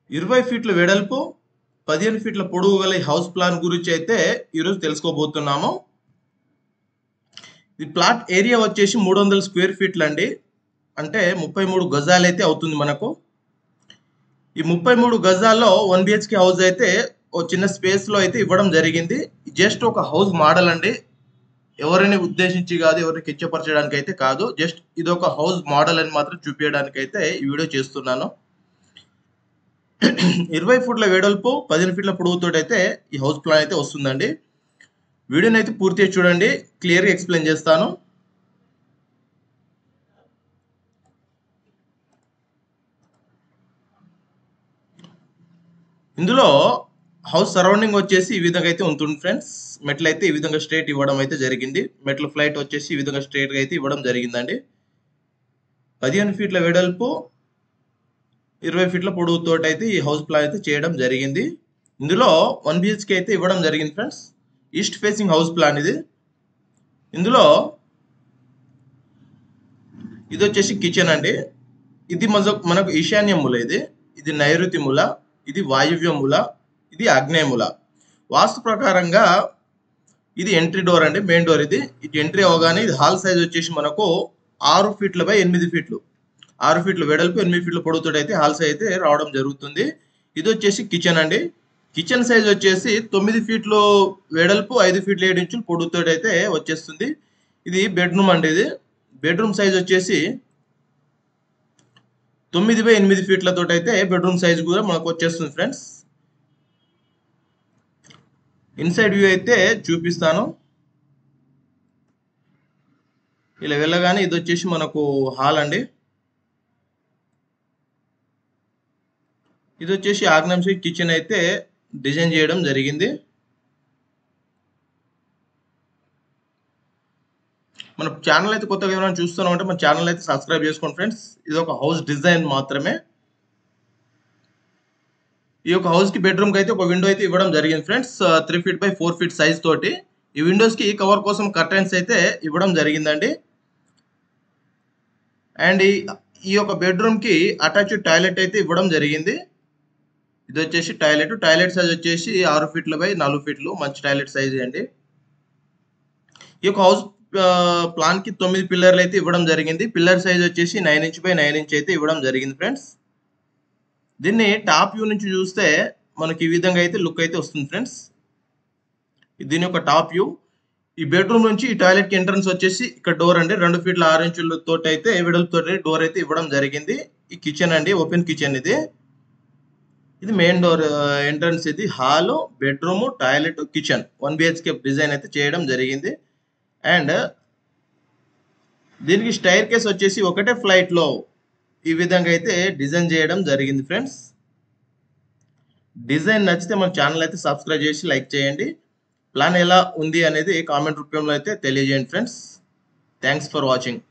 20 ఫీట్ల వెడల్పు 15 ఫీట్ల పొడవు గల ఈ హౌస్ ప్లాన్ గురించి అయితే ఈరోజు తెలుసుకోబోతున్నాము. ఈ ప్లాట్ ఏరియా వచ్చేసి 300 స్క్వేర్ ఫీట్లు అండి. అంటే 33 గజాలు అయితే అవుతుంది మనకు. ఈ 33 గజాల్లో 1 బిహెచ్కే హౌస్ అయితే ఓ చిన్న స్పేస్ లో అయితే ఇవ్వడం జరిగింది. జస్ట్ ఒక హౌస్ మోడల్ అండి. ఎవరిని ఉద్దేశించి కాదు, ఎవరిని కించపరచడానికి అయితే కాదు. జస్ట్ ఇది ఒక హౌస్ మోడల్ అని మాత్రం చూపించడానికి అయితే ఈ వీడియో చేస్తున్నాను. 20 ఫీట్ల వెడల్పు 15 ఫీట్ల పొడవుతో అయితే ఈ హౌస్ ప్లాన్ అయితే వస్తుందండి. వీడియోని అయితే పూర్తిగా చూడండి, క్లియర్గా ఎక్స్ప్లెయిన్ చేస్తాను. ఇందులో హౌస్ సరౌండింగ్ వచ్చేసి ఈ విధంగా అయితే ఉంటుంది ఫ్రెండ్స్. మెట్లు అయితే ఈ విధంగా స్ట్రైట్ ఇవ్వడం అయితే జరిగింది. మెట్ల ఫ్లైట్ వచ్చేసి ఈ విధంగా స్ట్రైట్ గా అయితే ఇవ్వడం జరిగిందండి. 15 ఫీట్ల వెడల్పు 20 ఫీట్ల పొడవుతో అయితే ఈ హౌస్ ప్లాన్ అయితే చేయడం జరిగింది. ఇందులో 1 బిహెచ్కే అయితే ఇవ్వడం జరిగింది friends. East facing house plan ఇది. ఇందులో ఇది వచ్చేసి కిచెన్ అండి. ఇది మనకు ఈశాన్య మూల, ఇది నైరుతి మూల, ఇది వాయువ్య మూల, ఇది ఆగ్నేయ మూల. వాస్తు ప్రకారంగా ఇది ఎంట్రీ డోర్ అండి, మెయిన్ డోర్. ఇది ఎంట్రీ అవగానే ఇది హాల్ సైజ్ వచ్చేసి మనకు 6 ఫీట్ల బై 8 ఫీట్లు, 6 ఫీట్ల వెడల్పు 8 ఫీట్ల పొడవుతో అయితే హాల్ సైజ్ అయితే రావడం జరుగుతుంది. ఇది వచ్చేసి కిచెన్ అండి. కిచెన్ సైజ్ వచ్చేసి 9 ఫీట్లు వెడల్పు 5 ఫీట్ల 7 ఇంచులు పొడవుతో అయితే వచ్చేస్తుంది. ఇది బెడ్రూమ్ అండి. ఇది బెడ్రూమ్ సైజ్ వచ్చేసి 9 బై 8 ఫీట్లతో అయితే బెడ్రూమ్ సైజ్ కూడా మనకు వచ్చేస్తుంది ఫ్రెండ్స్. ఇన్సైడ్ వ్యూ అయితే చూపిస్తాను. ఇలా వెళ్ళగానే ఇది వచ్చేసి మనకు హాల్ అండి. ఇది వచ్చేసి ఆగ్నేయ కిచెన్ అయితే డిజైన్ చేయడం జరిగింది. మన ఛానల్ అయితే కొత్తగా ఎవరైనా చూస్తున్నాం అంటే మన ఛానల్ అయితే సబ్స్క్రైబ్ చేసుకోండి ఫ్రెండ్స్. ఇది ఒక హౌస్ డిజైన్ మాత్రమే. ఈ యొక్క హౌస్ కి బెడ్రూమ్ కి అయితే ఒక విండో అయితే ఇవ్వడం జరిగింది friends. 3 feet by 4 feet size తోటి ఈ విండోస్ కి కవర్ కోసం కర్టెన్స్ అయితే ఇవ్వడం జరిగిందండి. అండ్ ఈ యొక్క బెడ్రూమ్ కి అటాచ్డ్ టాయిలెట్ అయితే ఇవ్వడం జరిగింది. ఇది వచ్చేసి టాయిలెట్ సైజ్ వచ్చేసి 6 ఫీట్ల బై 4 ఫీట్లు, మంచి టాయిలెట్ సైజ్ అండి. ఈ యొక్క హౌస్ ప్లాన్ కి 9 పిల్లర్లు అయితే ఇవ్వడం జరిగింది. పిల్లర్ సైజ్ వచ్చేసి 9 ఇంచ్ బై 9 ఇంచ్ అయితే ఇవ్వడం జరిగింది ఫ్రెండ్స్. దీన్ని టాప్ వ్యూ నుంచి చూస్తే మనకి ఈ విధంగా అయితే లుక్ అయితే వస్తుంది ఫ్రెండ్స్. దీని యొక్క టాప్ వ్యూ. ఈ బెడ్రూమ్ నుంచి ఈ టాయిలెట్ కి ఎంట్రన్స్ వచ్చేసి ఇక్కడ డోర్ అండి. 2 ఫీట్ల 6 ఇంచులతో అయితే వెడల్పుతో డోర్ అయితే ఇవ్వడం జరిగింది. ఈ కిచెన్ అండి, ఓపెన్ కిచెన్ ఇది. ఇది మెయిన్ డోర్ ఎంట్రన్స్. ఇది hall, bedroom, toilet, kitchen 1 BHK design అయితే చేయడం జరిగింది. అండ్ దీనికి స్టైర్ కేస్ వచ్చేసి ఒకటే ఫ్లైట్ లో ఈ విధంగా అయితే డిజైన్ చేయడం జరిగింది ఫ్రెండ్స్. డిజైన్ నచ్చితే మన ఛానల్ అయితే సబ్స్క్రైబ్ చేసి లైక్ చేయండి. ప్లాన్ ఎలా ఉంది అనేది కామెంట్ రూపంలో అయితే తెలియజేయండి ఫ్రెండ్స్. Thanks for watching.